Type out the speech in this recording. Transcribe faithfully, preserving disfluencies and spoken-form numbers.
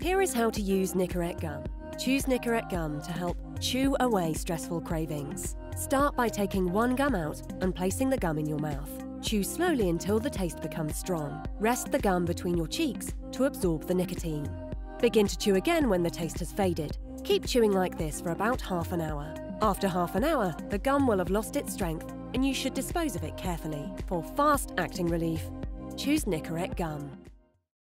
Here is how to use Nicorette Gum. Choose Nicorette Gum to help chew away stressful cravings. Start by taking one gum out and placing the gum in your mouth. Chew slowly until the taste becomes strong. Rest the gum between your cheeks to absorb the nicotine. Begin to chew again when the taste has faded. Keep chewing like this for about half an hour. After half an hour, the gum will have lost its strength and you should dispose of it carefully. For fast-acting relief, choose Nicorette Gum.